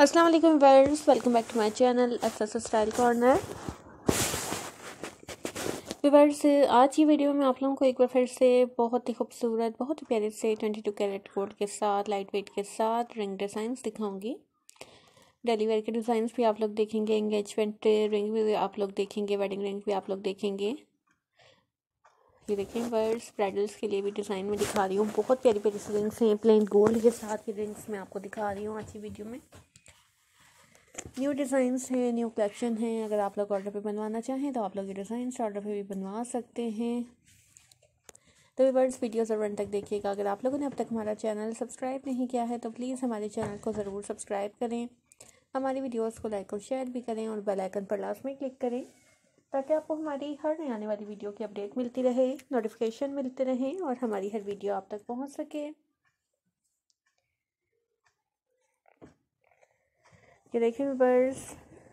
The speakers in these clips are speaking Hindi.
अस्सलाम वालेकुम viewers, welcome back to my channel access style corner. Viewers, आज की वीडियो में आप लोगों को एक बार फिर से बहुत ही खूबसूरत, बहुत ही प्यारे से 22 कैरेट गोल्ड के साथ, लाइट वेट के साथ रिंग डिज़ाइंस दिखाऊंगी। डेली वेयर के डिज़ाइंस भी आप लोग देखेंगे, एंगेजमेंट रिंग भी आप लोग देखेंगे, वेडिंग रिंग भी आप लोग देखेंगे। ये देखें व्यूअर्स, ब्राइडल्स के लिए भी डिज़ाइन में दिखा रही हूँ। बहुत प्यारी प्यारी सी रिंग्स हैं, प्लेन गोल्ड के साथ ये रिंग्स मैं आपको दिखा रही हूँ आज की वीडियो में। न्यू डिज़ाइंस हैं, न्यू कलेक्शन है। अगर आप लोग ऑर्डर पे बनवाना चाहें तो आप लोग ये डिज़ाइंस ऑर्डर पे भी बनवा सकते हैं। तो व्यूअर्स, वीडियो ज़रूर अंत तक देखिएगा। अगर आप लोगों ने अब तक हमारा चैनल सब्सक्राइब नहीं किया है तो प्लीज़ हमारे चैनल को ज़रूर सब्सक्राइब करें, हमारी वीडियोस को लाइक और शेयर भी करें और बेल आइकन पर लास्ट में क्लिक करें ताकि आपको हमारी हर नई आने वाली वीडियो की अपडेट मिलती रहे, नोटिफिकेशन मिलते रहें और हमारी हर वीडियो आप तक पहुँच सके। ये देखें व्यूअर्स,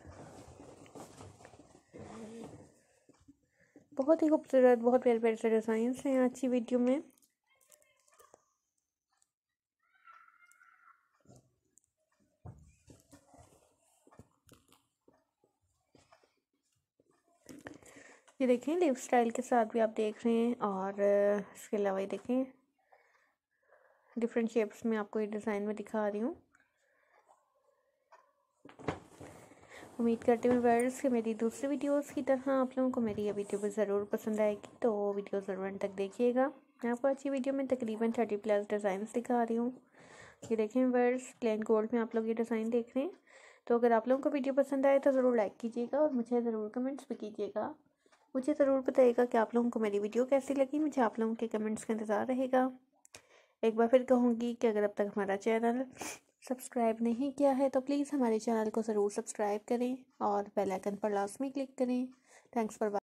बहुत ही खूबसूरत, बहुत प्यारे प्यारे से डिज़ाइंस हैं आज की वीडियो में। ये देखें, लिव स्टाइल के साथ भी आप देख रहे हैं और इसके अलावा ये देखें डिफरेंट शेप्स में आपको ये डिज़ाइन में दिखा रही हूँ। उम्मीद करती हूँ व्यूअर्स कि मेरी दूसरी वीडियोस की तरह आप लोगों को मेरी ये वीडियो भी ज़रूर पसंद आएगी, तो वीडियो ज़रूर अंत तक देखिएगा। मैं आपको अच्छी वीडियो में तकरीबन 30+ डिज़ाइन दिखा रही हूँ। ये देखें व्यूअर्स, प्लेन गोल्ड में आप लोग ये डिज़ाइन देख रहे हैं। तो अगर आप लोगों को वीडियो पसंद आए तो ज़रूर लाइक कीजिएगा और मुझे ज़रूर कमेंट्स भी कीजिएगा। मुझे ज़रूर बताइएगा कि आप लोगों को मेरी वीडियो कैसी लगी। मुझे आप लोगों के कमेंट्स का इंतज़ार रहेगा। एक बार फिर कहूँगी कि अगर अब तक हमारा चैनल सब्सक्राइब नहीं किया है तो प्लीज़ हमारे चैनल को ज़रूर सब्सक्राइब करें और बेल आइकन पर लास्ट में क्लिक करें। Thanks for